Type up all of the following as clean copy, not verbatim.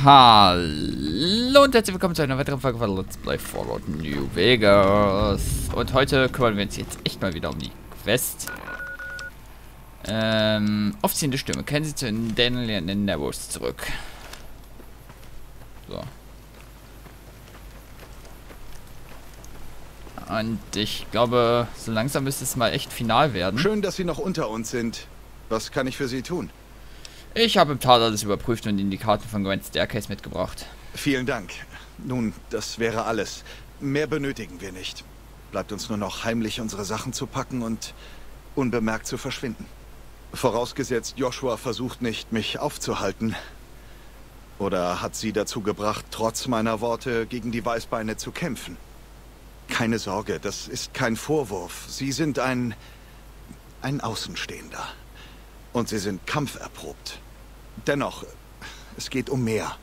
Hallo und herzlich willkommen zu einer weiteren Folge von Let's Play Fallout New Vegas. Und heute kümmern wir uns jetzt echt mal wieder um die Quest. Aufziehende Stimme. Kennen Sie zu Daniel in den Narrows zurück. So. Und ich glaube, so langsam müsste es mal echt final werden. Schön, dass Sie noch unter uns sind. Was kann ich für Sie tun? Ich habe im Tal alles überprüft und Ihnen die Karten von Gwent's Staircase mitgebracht. Vielen Dank. Nun, das wäre alles. Mehr benötigen wir nicht. Bleibt uns nur noch heimlich unsere Sachen zu packen und unbemerkt zu verschwinden. Vorausgesetzt, Joshua versucht nicht, mich aufzuhalten. Oder hat Sie dazu gebracht, trotz meiner Worte gegen die Weißbeine zu kämpfen. Keine Sorge, das ist kein Vorwurf. Sie sind ein Außenstehender. Und Sie sind kampferprobt. Dennoch, es geht um mehr.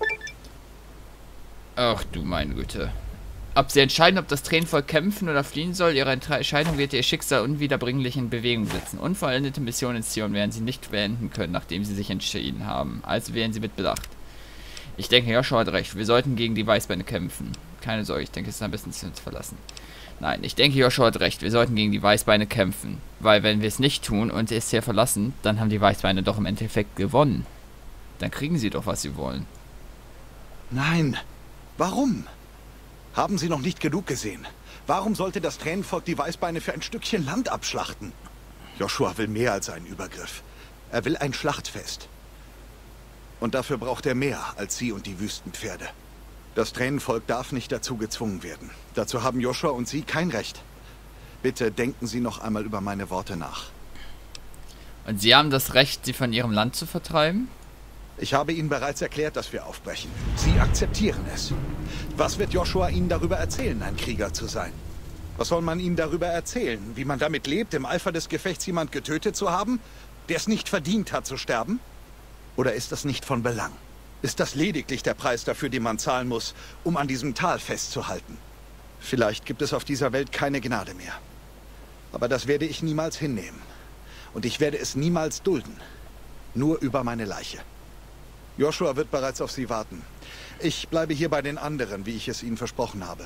Ach du meine Güte. Ob Sie entscheiden, ob das Tränenvolk kämpfen oder fliehen soll, Ihre Entscheidung wird Ihr Schicksal unwiederbringlich in Bewegung setzen. Unvollendete Missionen in Zion werden Sie nicht beenden können, nachdem Sie sich entschieden haben. Also wählen Sie mit Bedacht. Ich denke, Joshua hat recht. Wir sollten gegen die Weißbeine kämpfen. Keine Sorge, ich denke, es ist am besten, Sie uns verlassen. Nein, ich denke, Joshua hat recht. Wir sollten gegen die Weißbeine kämpfen. Weil wenn wir es nicht tun und es hier verlassen, dann haben die Weißbeine doch im Endeffekt gewonnen. Dann kriegen sie doch, was sie wollen. Nein. Warum? Haben Sie noch nicht genug gesehen? Warum sollte das Tränenvolk die Weißbeine für ein Stückchen Land abschlachten? Joshua will mehr als einen Übergriff. Er will ein Schlachtfest. Und dafür braucht er mehr als Sie und die Wüstenpferde. Das Tränenvolk darf nicht dazu gezwungen werden. Dazu haben Joshua und Sie kein Recht. Bitte denken Sie noch einmal über meine Worte nach. Und Sie haben das Recht, sie von ihrem Land zu vertreiben? Ich habe Ihnen bereits erklärt, dass wir aufbrechen. Sie akzeptieren es. Was wird Joshua Ihnen darüber erzählen, ein Krieger zu sein? Was soll man Ihnen darüber erzählen? Wie man damit lebt, im Eifer des Gefechts jemand getötet zu haben, der es nicht verdient hat zu sterben? Oder ist das nicht von Belang? Ist das lediglich der Preis dafür, den man zahlen muss, um an diesem Tal festzuhalten? Vielleicht gibt es auf dieser Welt keine Gnade mehr. Aber das werde ich niemals hinnehmen. Und ich werde es niemals dulden. Nur über meine Leiche. Joshua wird bereits auf Sie warten. Ich bleibe hier bei den anderen, wie ich es Ihnen versprochen habe.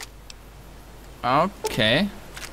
Okay.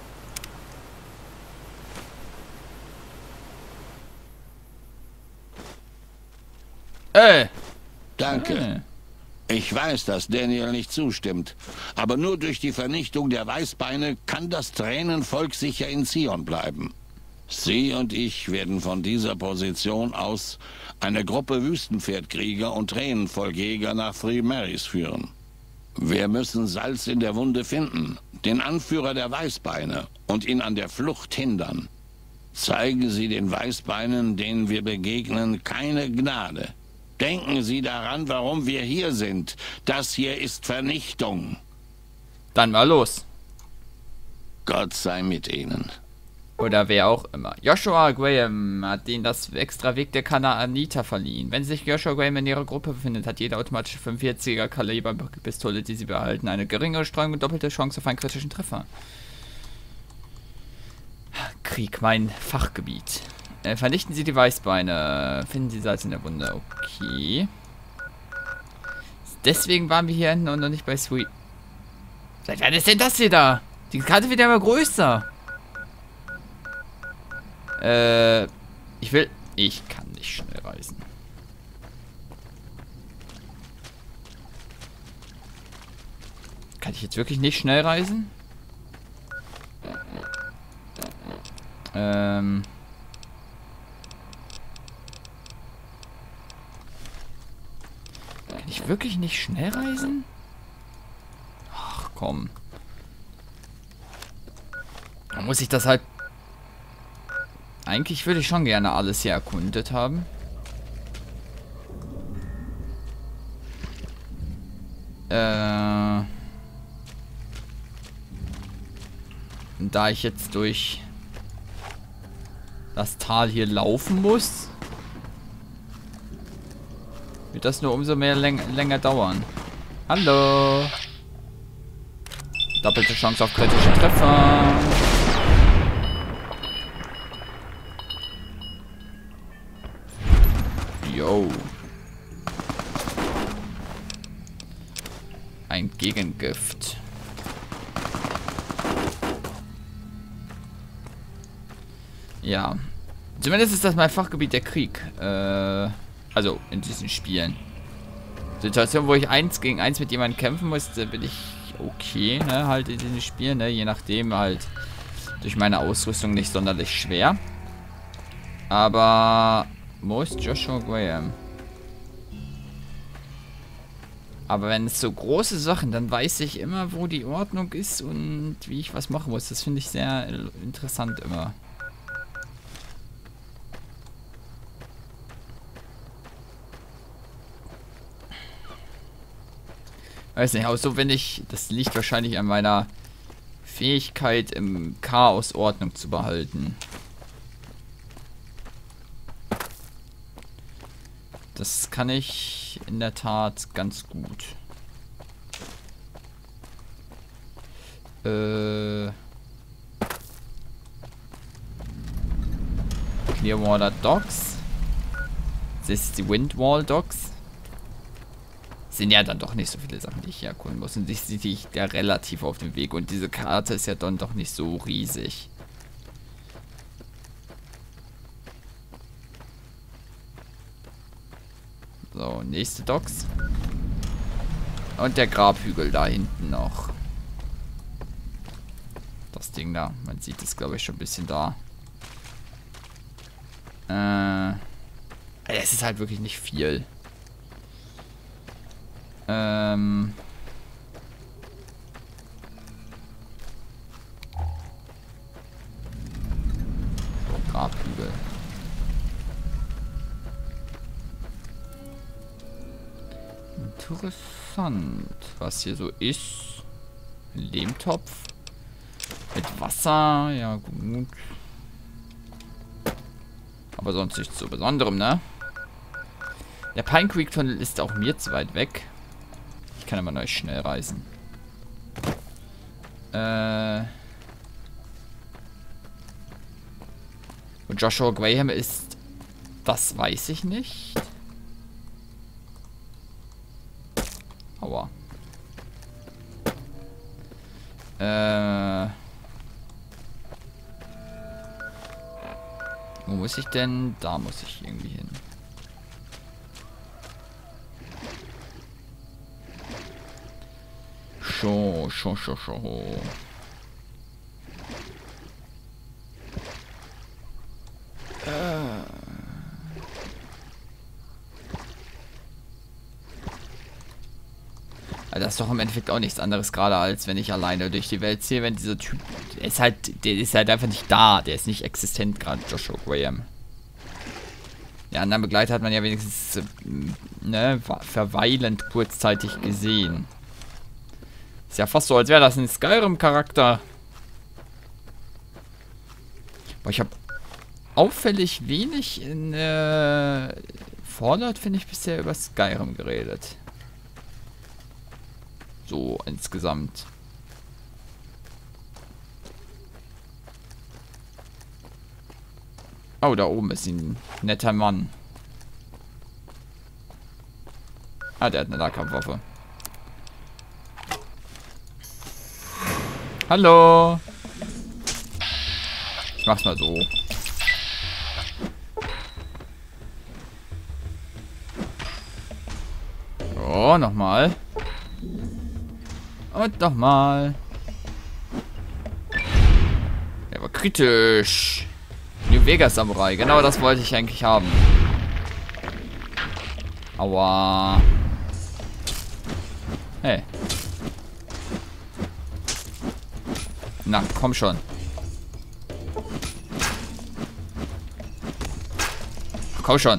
Danke. Ich weiß, dass Daniel nicht zustimmt. Aber nur durch die Vernichtung der Weißbeine kann das Tränenvolk sicher in Zion bleiben. Sie und ich werden von dieser Position aus eine Gruppe Wüstenpferdkrieger und Tränenvolkjäger nach Three Marys führen. Wir müssen Salz in der Wunde finden, den Anführer der Weißbeine, und ihn an der Flucht hindern. Zeigen Sie den Weißbeinen, denen wir begegnen, keine Gnade. Denken Sie daran, warum wir hier sind. Das hier ist Vernichtung. Dann mal los. Gott sei mit Ihnen. Oder wer auch immer. Joshua Graham hat ihnen das extra Weg der Kanaaniter verliehen. Wenn sich Joshua Graham in ihrer Gruppe befindet, hat jede automatische 45er Kaliber Pistole, die sie behalten, eine geringere Streuung und doppelte Chance auf einen kritischen Treffer. Krieg, mein Fachgebiet. Vernichten Sie die Weißbeine. Finden Sie Salz in der Wunde. Okay. Deswegen waren wir hier hinten und noch nicht bei Sweet. Seit wann ist denn das hier da? Die Karte wird ja immer größer. Ich kann nicht schnell reisen. Kann ich jetzt wirklich nicht schnell reisen? Kann ich wirklich nicht schnell reisen? Ach komm. Dann muss ich das halt... Eigentlich würde ich schon gerne alles hier erkundet haben. Da ich jetzt durch das Tal hier laufen muss, wird das nur umso mehr länger dauern. Hallo. Doppelte Chance auf kritische Treffer. Yo. ein Gegengift. Ja. Zumindest ist das mein Fachgebiet, der Krieg. Also in diesen Spielen. Situation, wo ich 1 gegen 1 mit jemandem kämpfen muss, da bin ich okay, ne? Halt in diesen Spielen, ne? Je nachdem halt durch meine Ausrüstung nicht sonderlich schwer. Aber wo ist Joshua Graham? Aber wenn es so große Sachen, dann weiß ich immer, wo die Ordnung ist und wie ich was machen muss. Das finde ich sehr interessant immer. Weiß nicht, auch so, wenn ich... Das liegt wahrscheinlich an meiner Fähigkeit, im Chaos Ordnung zu behalten. Das kann ich in der Tat ganz gut. Clearwater Docks. Das ist die Windwall Docks. Sind ja dann doch nicht so viele Sachen, die ich hier erkunden muss. Und die sehe ich ja relativ auf dem Weg. Und diese Karte ist ja dann doch nicht so riesig. So, nächste Docks. Und der Grabhügel da hinten noch. Das Ding da. Man sieht es, glaube ich, schon ein bisschen da. Es ist halt wirklich nicht viel. So, Grabhügel. Interessant, was hier so ist. Ein Lehmtopf. Mit Wasser, ja gut. Aber sonst nichts so Besonderem, ne? Der Pine Creek Tunnel ist auch mir zu weit weg. Ich kann aber neu schnell reisen. Und Joshua Graham ist... Das weiß ich nicht. Aua. Wo muss ich denn? Da muss ich irgendwie hin. Schon. Also das ist doch im Endeffekt auch nichts anderes gerade, als wenn ich alleine durch die Welt ziehe, wenn dieser Typ... Der ist halt einfach nicht da. Der ist nicht existent gerade, Joshua Graham. Die anderen Begleiter hat man ja wenigstens ne, verweilend kurzzeitig gesehen. Ist ja fast so, als wäre das ein Skyrim-Charakter. Boah, ich habe auffällig wenig in Fallout, finde ich, bisher über Skyrim geredet. So, insgesamt. Oh, da oben ist ein netter Mann. Ah, der hat eine Nahkampfwaffe. Hallo. Ich mach's mal so. So, nochmal. Und nochmal. Der war kritisch. New Vegas Samurai. Genau das wollte ich eigentlich haben. Aua. Hey. Na, komm schon. Komm schon.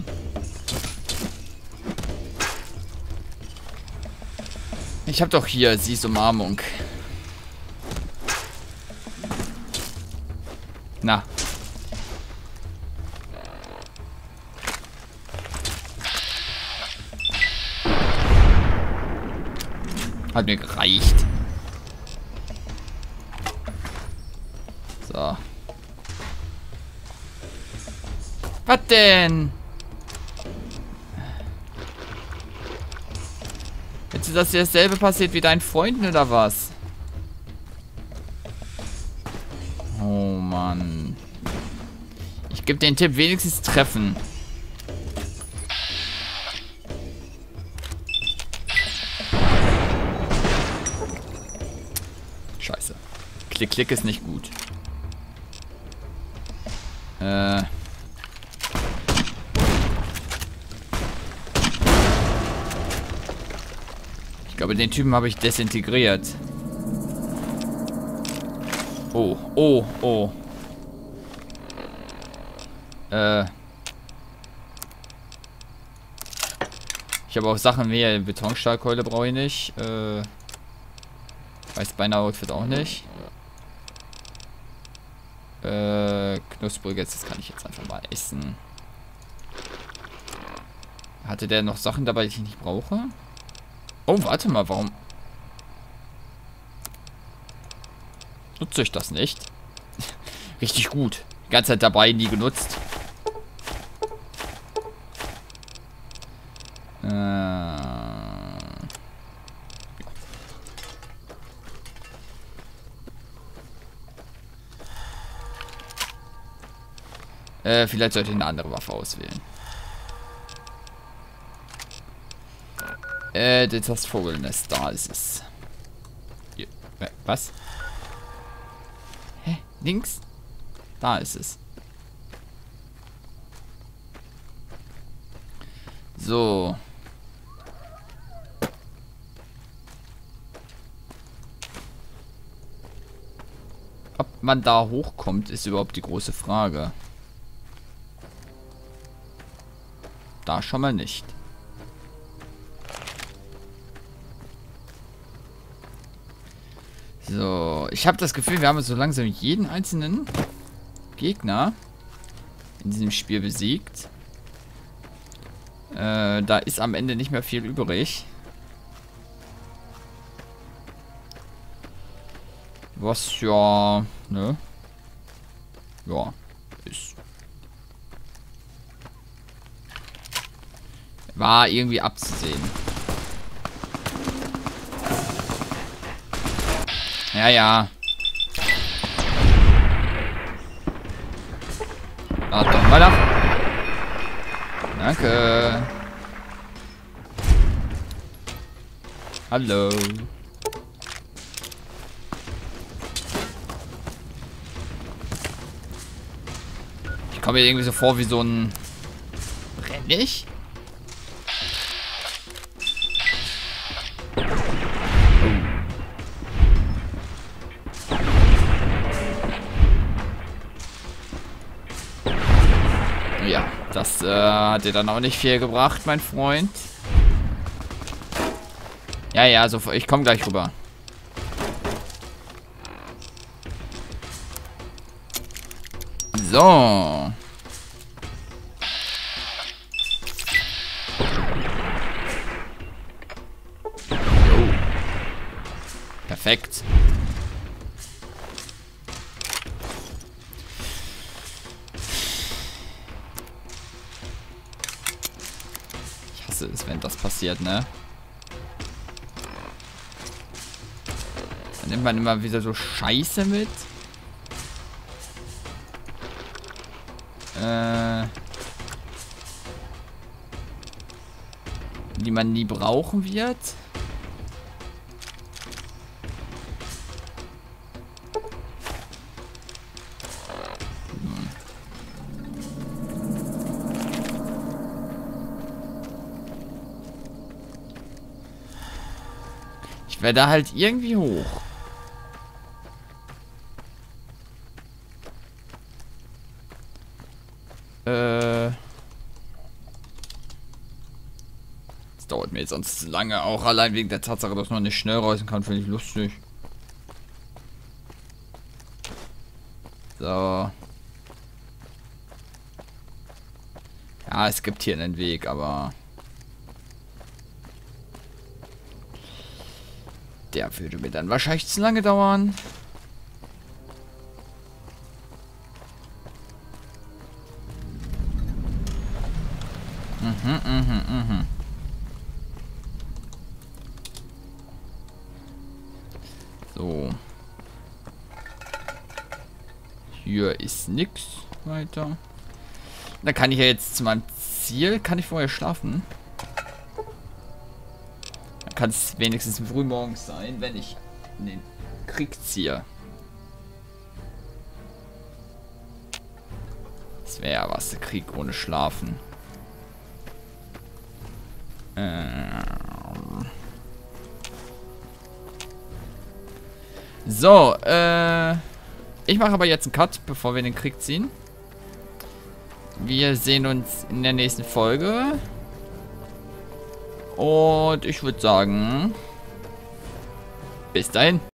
Ich hab doch hier Sies Umarmung. Na. Hat mir gereicht. So. Was denn? Jetzt ist das dasselbe passiert wie deinen Freunden oder was? Oh Mann. Ich gebe den Tipp, wenigstens treffen. Scheiße. Klick, klick ist nicht gut. Ich glaube, den Typen habe ich desintegriert. Oh, oh, oh. Ich habe auch Sachen wie Betonstahlkeule brauche ich nicht. Weißbeine-Outfit auch nicht. Knuspriges, das kann ich jetzt einfach mal essen. Hatte der noch Sachen dabei, die ich nicht brauche? Oh, warte mal, warum nutze ich das nicht? Richtig gut. Die ganze Zeit dabei, nie genutzt. Vielleicht sollte ich eine andere Waffe auswählen. Das Vogelnest, da ist es. Hier. Was? Hä? Links? Da ist es. So. Ob man da hochkommt, ist überhaupt die große Frage. Da schon mal nicht. So, ich habe das Gefühl, wir haben so langsam jeden einzelnen Gegner in diesem Spiel besiegt. Da ist am Ende nicht mehr viel übrig. Was ja, ne? Ja, ist. War irgendwie abzusehen. Ja, ja. Warte doch mal ab. Danke. Hallo. Ich komme mir irgendwie so vor wie so ein... Brenn ich? Ja, das hat dir dann auch nicht viel gebracht, mein Freund. Ja, ja, so, ich komme gleich rüber. So. Jo. Perfekt. Ich hasse es, wenn das passiert, ne? Dann nimmt man immer wieder so Scheiße mit. Die man nie brauchen wird. Ich werde da halt irgendwie hoch. Das dauert mir jetzt sonst lange, auch allein wegen der Tatsache, dass man nicht schnell reisen kann, finde ich lustig. So. Ja, es gibt hier einen Weg, aber... Der würde mir dann wahrscheinlich zu lange dauern. So. Hier ist nix weiter. Dann kann ich ja jetzt zu meinem Ziel. Kann ich vorher schlafen? Dann kann es wenigstens frühmorgens sein, wenn ich in den Krieg ziehe. Das wäre ja was, der Krieg ohne Schlafen. So, ich mache aber jetzt einen Cut, bevor wir in den Krieg ziehen. Wir sehen uns in der nächsten Folge. Und ich würde sagen, bis dahin.